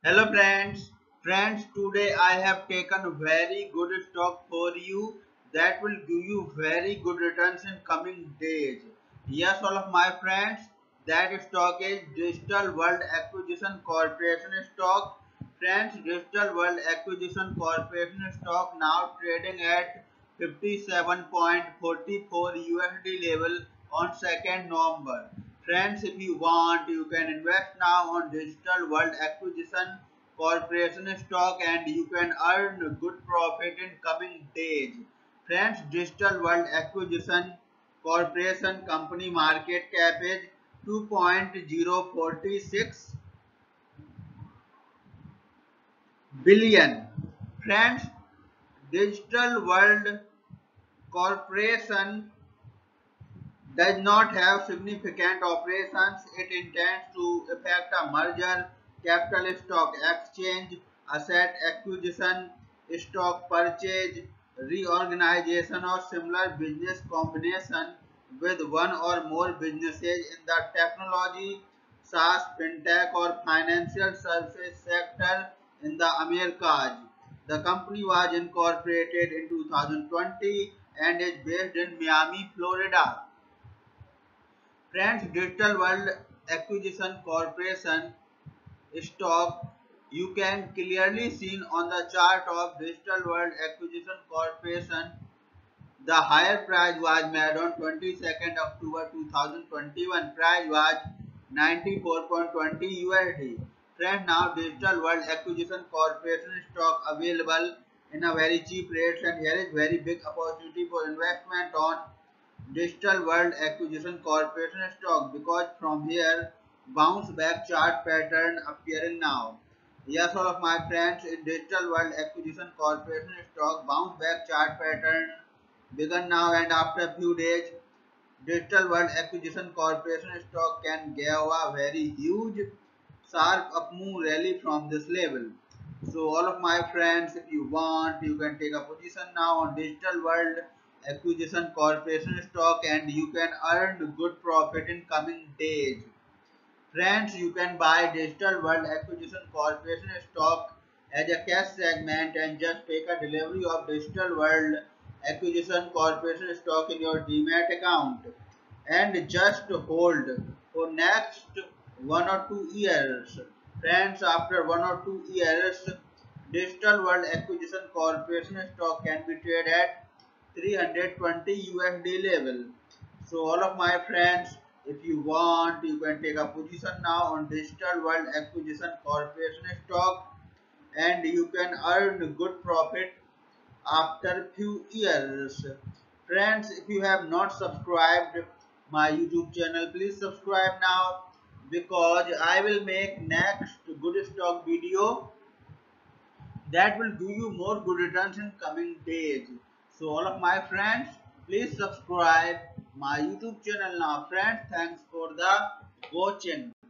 Hello friends, today I have taken very good stock for you that will give you very good returns in coming days. Yes, all of my friends, that stock is Digital World Acquisition Corporation stock. Friends, Digital World Acquisition Corporation stock now trading at 57.44 USD level on 2nd November. Friends, if you want, you can invest now on Digital World Acquisition Corporation stock and you can earn good profit in coming days. Friends, Digital World Acquisition Corporation company market cap is 2.046 billion. Friends, Digital World Corporation does not have significant operations. It intends to effect a merger, capital stock exchange, asset acquisition, stock purchase, reorganization or similar business combination with one or more businesses in the technology, SaaS, fintech or financial services sector in the Americas. The company was incorporated in 2020 and is based in Miami, Florida. Friends, Digital World Acquisition Corporation stock you can clearly seen on the chart of Digital World Acquisition Corporation. The higher price was made on 22nd October 2021. Price was 94.20 USD. Friends, now Digital World Acquisition Corporation stock available in a very cheap rates, and here is very big opportunity for investment on Digital World Acquisition Corporation stock, because from here bounce back chart pattern appearing now. Yes, all of my friends, in Digital World Acquisition Corporation stock bounce back chart pattern begun now, and after a few days Digital World Acquisition Corporation stock can give a very huge sharp up move rally from this level. So all of my friends, if you want, you can take a position now on Digital World Acquisition Corporation stock and you can earn good profit in coming days. Friends, you can buy Digital World Acquisition Corporation stock as a cash segment and just take a delivery of Digital World Acquisition Corporation stock in your Demat account and just hold for next 1 or 2 years. Friends, after 1 or 2 years, Digital World Acquisition Corporation stock can be traded at 320 USD level. So all of my friends, if you want, you can take a position now on Digital World Acquisition Corporation stock and you can earn good profit after few years. Friends, if you have not subscribed my YouTube channel, please subscribe now, because I will make next good stock video that will give you more good returns in coming days. So all of my friends, please subscribe my YouTube channel now. Friends, thanks for the watching.